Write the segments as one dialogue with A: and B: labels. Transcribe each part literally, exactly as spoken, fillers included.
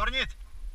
A: Pornit!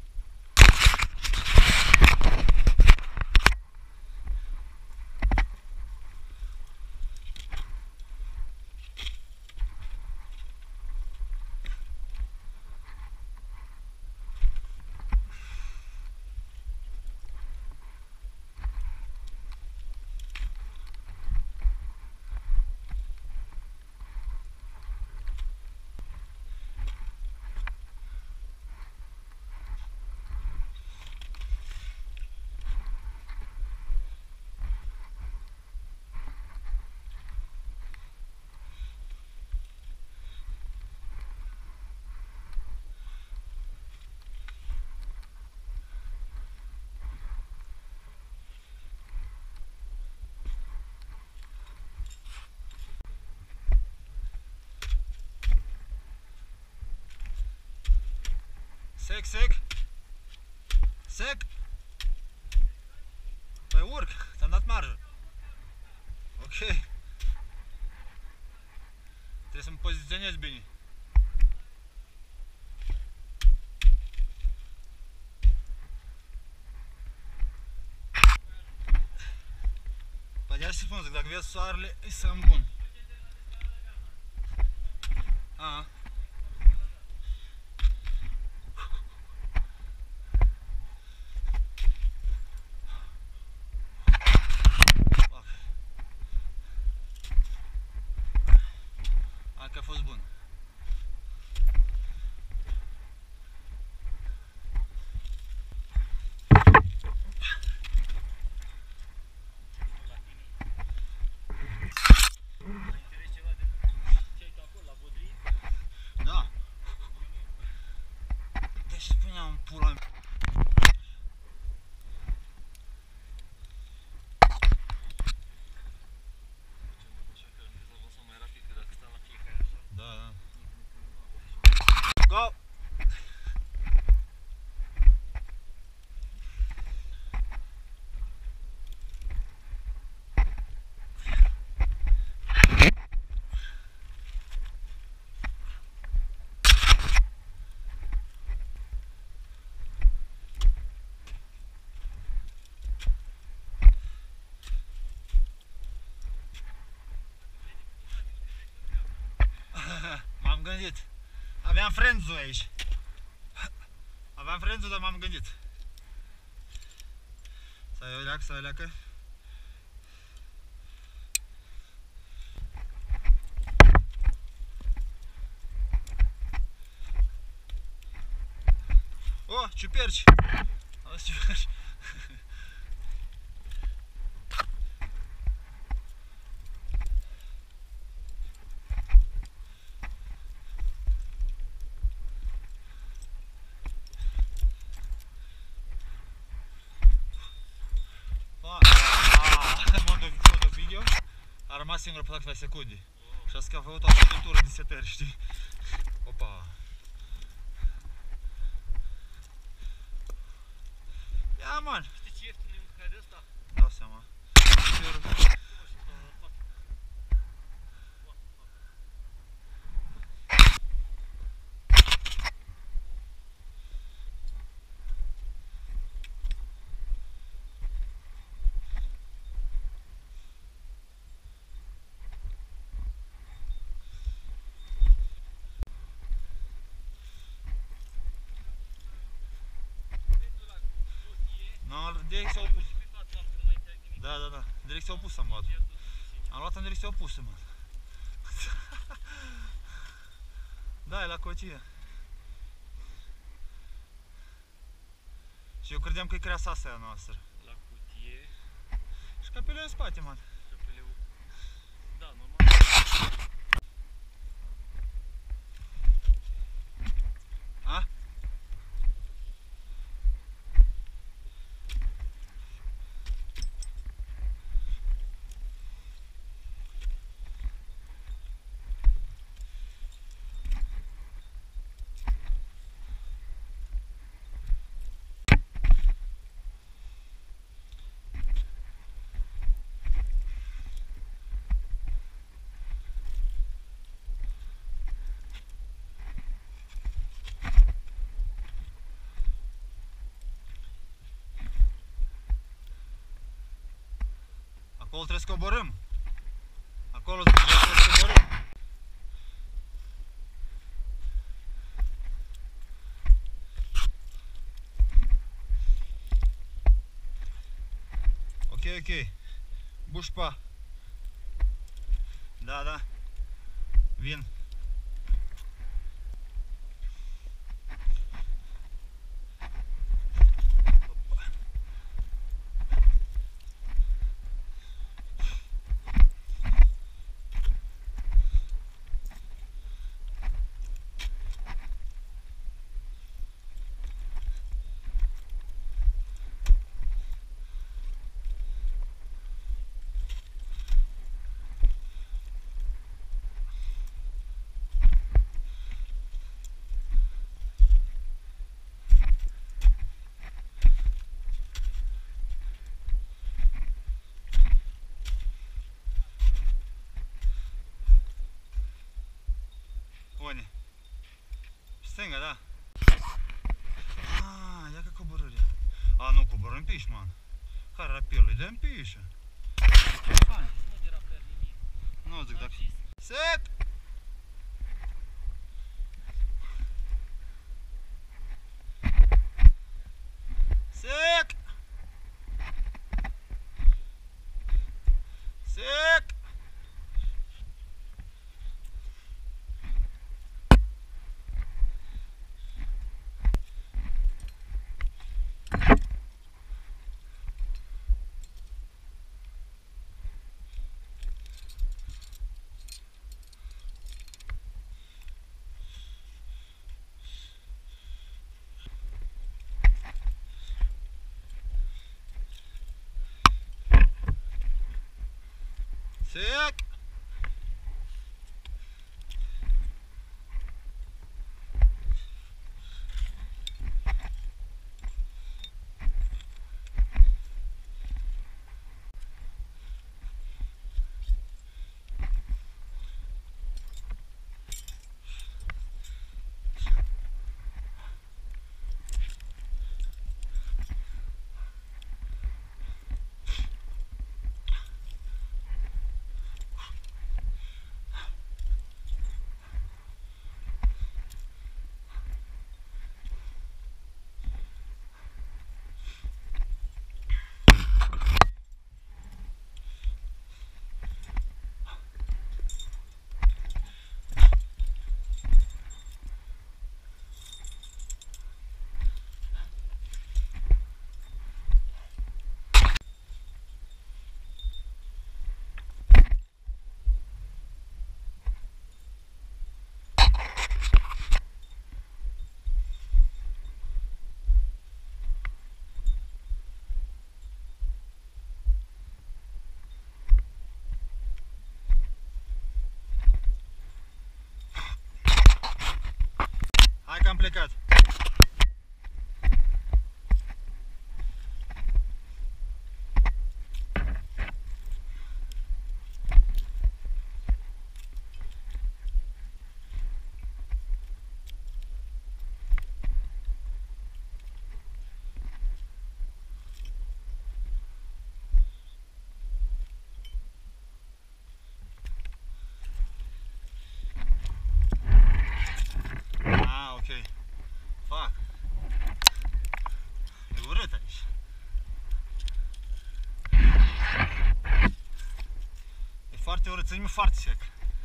A: Sec, sec! Sec! Păi urc, ți-am dat marjă. Ok. Trebuie să mă poziționez bine. Păi de-aia să spun, zic, dacă vezi soarele, e să-mi bun. A. Că a fost bun. Da. Deci spuneam în pula mea. Go! M-am gândit. Aveam frenzul aici. Aveam frenzul, dar m-am gândit. Stai o leacă, stai o leacă. O, ciuperci! Auzi ciuperci! A rămas singur pe câteva secunde. Și asta că a făcut o tură de setări, știi? Opa! Ia, man!
B: Știi ce ieftin e mâncare de ăsta?
A: Dau seama. Direcția opusă. Da, da, da. Direcția opusă am luat. Am luat în direcția opusă, mă. Da, e la cocie. Și eu credeam că e creasa aia noastră.
B: La cutie.
A: Și capelul în spate, man.
B: Capelul. Da, normal.
A: A? trebuie să coborâm. Acolo trebuie să coborâm. Ok, ok. Bușpa. Da, da. Vin. Unde? Stânga, da? Ah, ia că coborârea. A, nu, coborâm piș, man. Care rapelul? Dă-mi pișă. Hai. Nu zic dacă... Set! Set! Set! Sec! Hai că am plecat. Fac. E urât aici. E foarte urât, ține-mi foarte sec.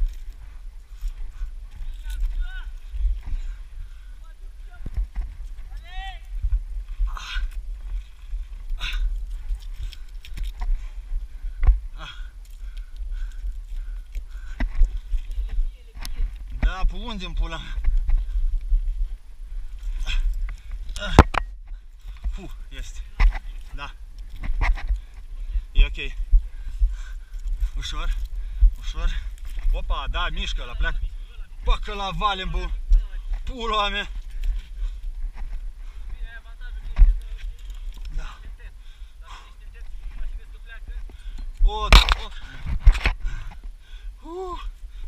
A: Da, pe unde în pula mea? Puh, este. Da. E ok. Ușor, ușor. Opa, da, mișcă la pleacă. Pacă la vale, bă. Pula mea. Da. O, da, o. Uh.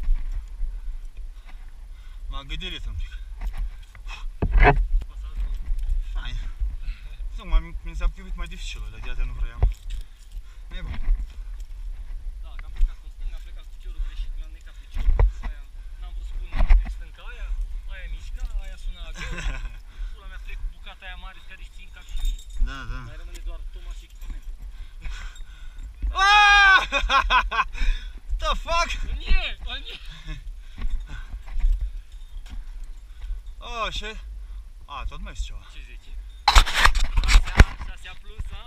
A: M-a gâdirit un pic. Fain. Mi s-a părut mai dificil, dar de-aia nu vreau. E bun. da, da.
B: Mai rămâne doar Toma și echipament.
A: Ah! The fuck?
B: O nie! O nie!
A: Oh, shit. A, tot mai este ceva.
B: Ce zici? Șasea, șasea plus, a?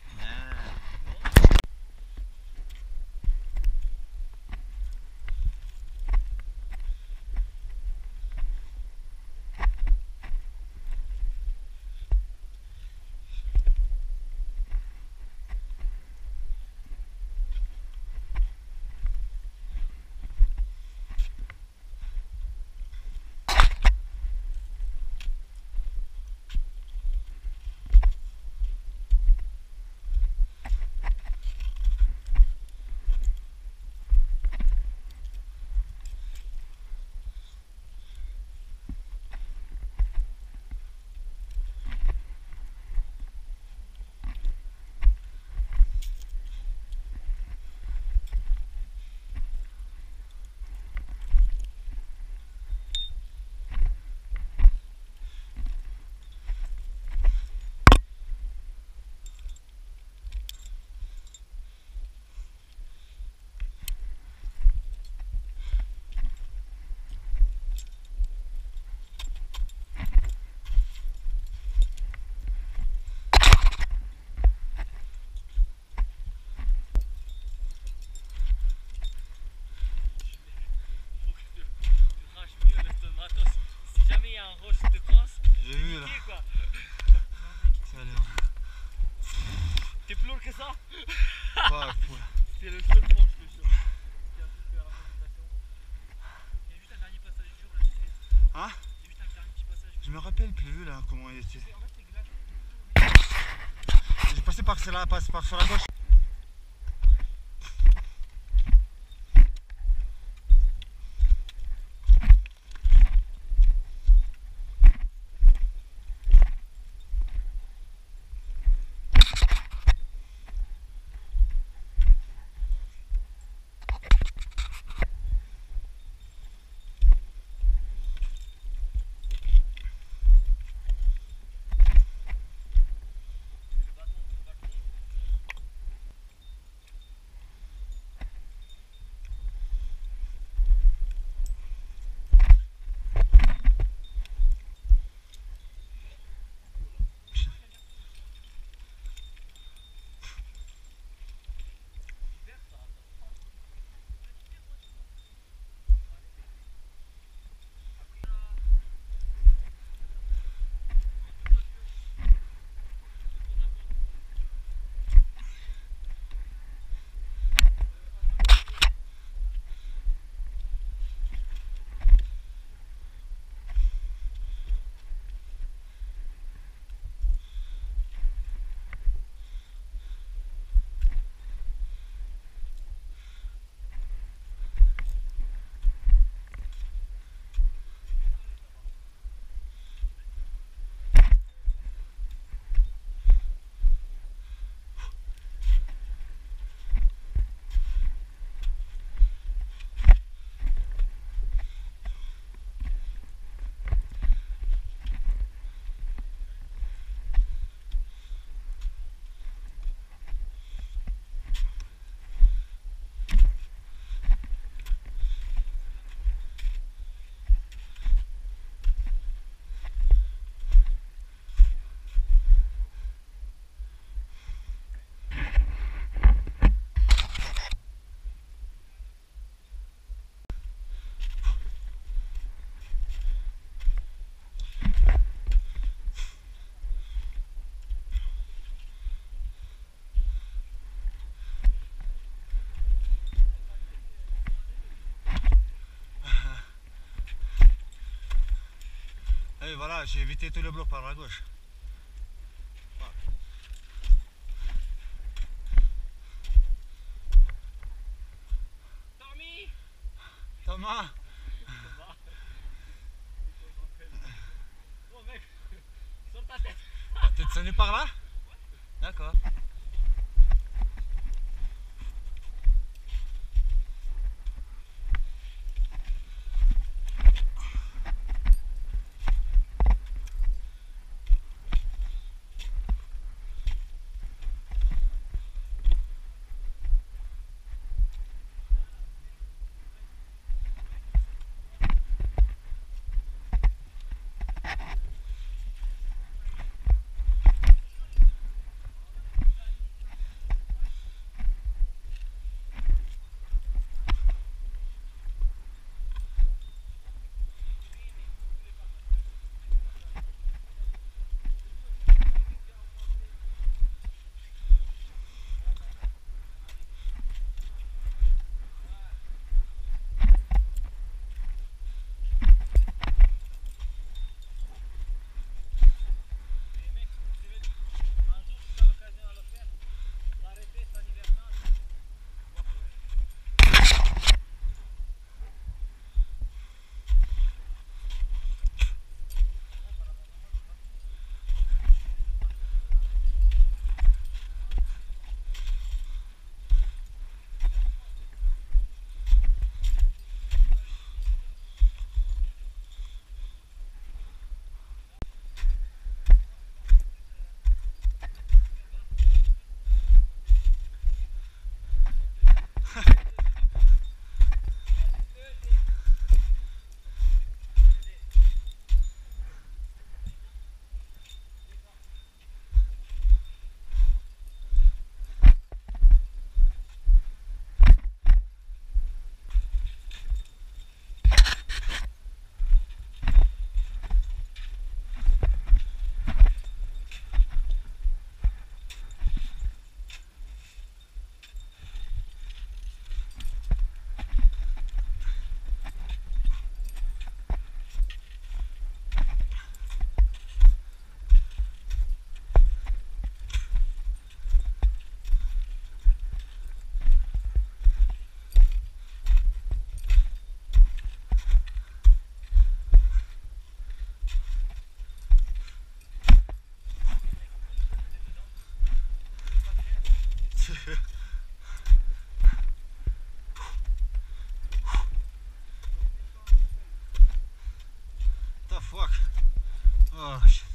A: J'ai vu là. C'est allé.
B: T'es plus lourd que ça?
A: Pas fou là.
B: C'est le seul point, je te jure. Qui a pu faire la présentation. Il y a juste un dernier passage dur là, tu sais.
A: Hein?
B: Il y a juste un dernier petit passage.
A: Je me rappelle plus là comment il était.
B: En fait, les glaces.
A: J'ai passé par celle-là, passe par sur la gauche. Et voilà, j'ai évité tout le bloc par la gauche.
B: Tommy!
A: Thomas!
B: Oh mec, sors ta tête!
A: T'es descendu par là? D'accord. Oh, shit.